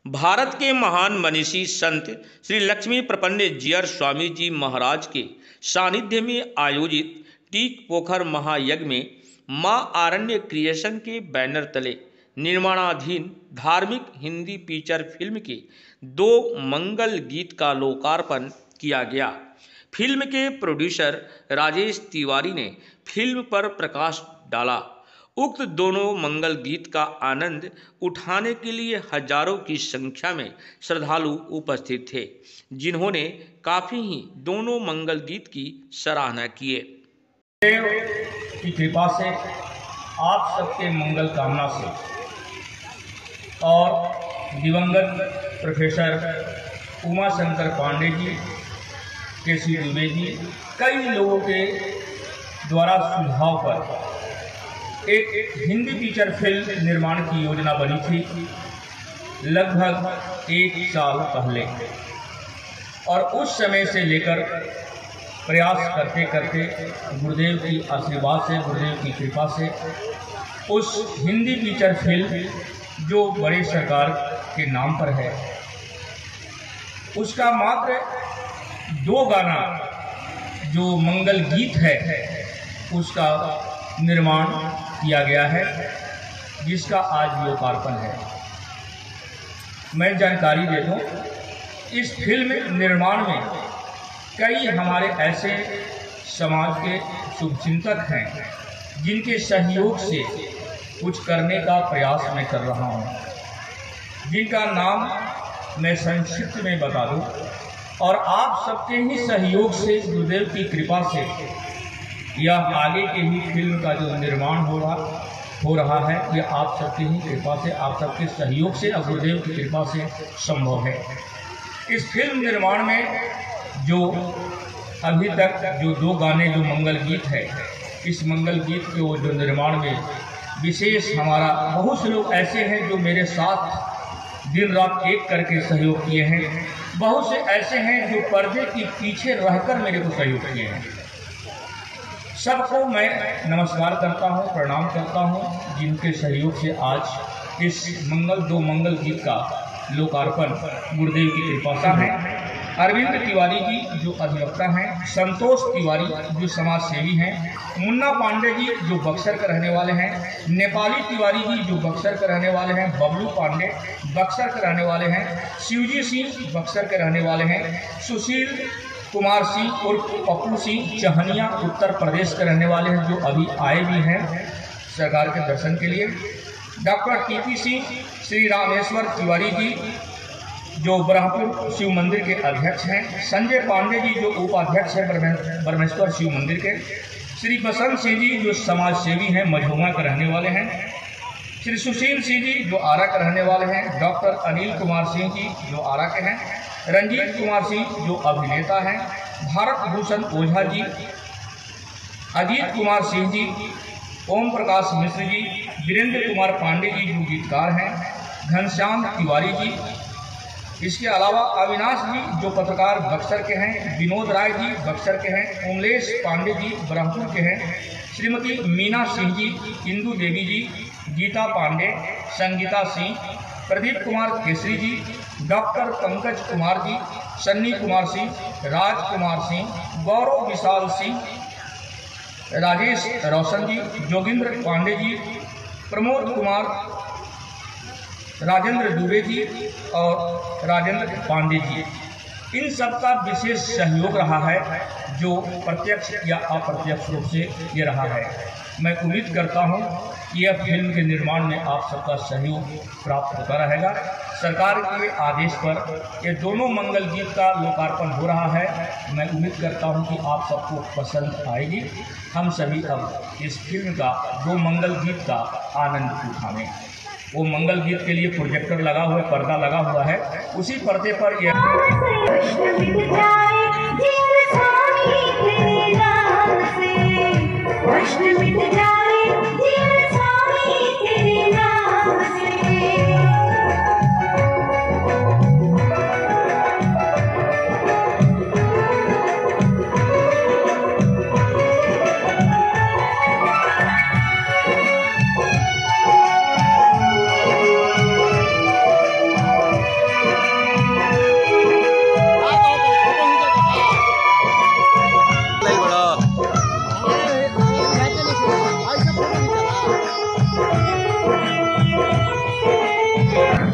भारत के महान मनीषी संत श्री लक्ष्मी प्रपन्न जीयर स्वामी जी महाराज के सानिध्य में आयोजित टीक पोखर महायज्ञ में मां आरण्य क्रिएशन के बैनर तले निर्माणाधीन धार्मिक हिंदी फीचर फिल्म के 2 मंगल गीत का लोकार्पण किया गया। फिल्म के प्रोड्यूसर राजेश तिवारी ने फिल्म पर प्रकाश डाला। उक्त दोनों मंगल गीत का आनंद उठाने के लिए हजारों की संख्या में श्रद्धालु उपस्थित थे, जिन्होंने काफी ही दोनों मंगल गीत की सराहना किए। देव की कृपा से आप सबके मंगल कामना से और दिवंगत प्रोफेसर उमा शंकर पांडे जी, केसी दुबे जी, कई लोगों के द्वारा सुझाव पर एक हिंदी फीचर फिल्म निर्माण की योजना बनी थी लगभग 1 साल पहले, और उस समय से लेकर प्रयास करते करते गुरुदेव की आशीर्वाद से, गुरुदेव की कृपा से उस हिंदी फीचर फिल्म जो बड़े सरकार के नाम पर है, उसका मात्र 2 गाना जो मंगल गीत है उसका निर्माण किया गया है, जिसका आज लोकार्पण है। मैं जानकारी दे दूं, इस फिल्म निर्माण में कई हमारे ऐसे समाज के शुभचिंतक हैं जिनके सहयोग से कुछ करने का प्रयास मैं कर रहा हूं, जिनका नाम मैं संक्षिप्त में बता दूं, और आप सबके ही सहयोग से, गुरुदेव की कृपा से यह आगे के ही फिल्म का जो निर्माण हो रहा है, यह आप सबकी ही कृपा से, आप सबके सहयोग से और गुरुदेव की कृपा से संभव है। इस फिल्म निर्माण में जो अभी तक जो 2 गाने जो मंगल गीत है, इस मंगल गीत के जो निर्माण में विशेष हमारा बहुत से लोग ऐसे हैं जो मेरे साथ दिन रात एक करके सहयोग किए हैं, बहुत से ऐसे हैं जो पर्दे के पीछे रहकर मेरे को सहयोग किए हैं। सबको मैं नमस्कार करता हूं, प्रणाम करता हूं, जिनके सहयोग से आज इस 2 मंगल गीत का लोकार्पण गुरुदेव की कृपा से है। अरविंद तिवारी जी जो अधिवक्ता हैं, संतोष तिवारी जो समाज सेवी हैं, मुन्ना पांडे जी जो बक्सर के रहने वाले हैं, नेपाली तिवारी जी जो बक्सर के रहने वाले हैं, बबलू पांडे बक्सर के रहने वाले हैं, शिवजी सिंह बक्सर के रहने वाले हैं, सुशील कुमार सिंह उर्फ पप्पू सिंह चहनिया उत्तर प्रदेश के रहने वाले हैं, जो अभी आए भी हैं सरकार के दर्शन के लिए, डॉक्टर टीपी सिंह, श्री रामेश्वर तिवारी जी जो ब्रह्मपुर शिव मंदिर के अध्यक्ष हैं, संजय पांडे जी जो उपाध्यक्ष हैं ब्रह्मेश्वर शिव मंदिर के, श्री बसंत सिंह जी जो समाज सेवी हैं, मझौमा के रहने वाले हैं, श्री सुशील सिंह जी जो आरा के रहने वाले हैं, डॉक्टर अनिल कुमार सिंह जी जो आरा के हैं, रंजीत कुमार सिंह जो अभिनेता हैं, भारत भूषण ओझा जी, अजीत कुमार सिंह जी, ओम प्रकाश मिश्र जी, वीरेंद्र कुमार पांडे जी जो गीतकार हैं, घनश्याम तिवारी जी, इसके अलावा अविनाश जी जो पत्रकार बक्सर के हैं, विनोद राय जी बक्सर के हैं, उमलेश पांडे जी ब्रह्मपुर के हैं, श्रीमती मीना सिंह जी, इंदू देवी जी, गीता पांडे, संगीता सिंह, प्रदीप कुमार केसरी जी, डॉक्टर पंकज कुमार जी, सन्नी कुमार सिंह, राजकुमार सिंह, गौरव विशाल सिंह, राजेश रोशन जी, जोगिंद्र पांडे जी, प्रमोद कुमार, राजेंद्र दुबे जी और राजेंद्र पांडे जी, इन सबका विशेष सहयोग रहा है, जो प्रत्यक्ष या अप्रत्यक्ष रूप से ये रहा है। मैं उम्मीद करता हूं कि यह फिल्म के निर्माण में आप सबका सहयोग प्राप्त होता रहेगा। सरकार के आदेश पर ये दोनों मंगल गीत का लोकार्पण हो रहा है। मैं उम्मीद करता हूं कि आप सबको पसंद आएगी। हम सभी अब इस फिल्म का 2 मंगल गीत का आनंद उठाएं। वो मंगल गीत के लिए प्रोजेक्टर लगा हुआ है, पर्दा लगा हुआ है, उसी पर्दे पर यह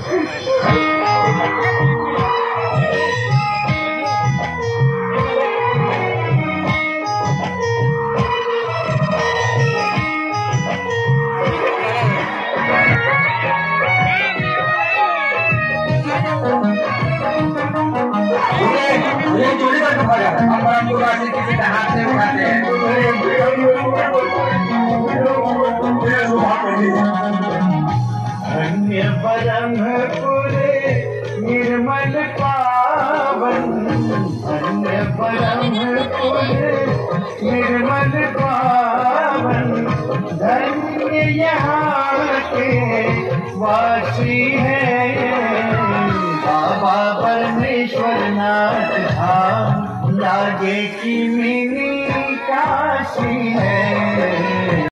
धन्य ब्रह्मपुर निर्मल पावन, धन्य ब्रह्मपुर निर्मल पावन, धन्य यहाँ के वासी है बाबा परमेश्वर नाथ धाम लागे की मिनी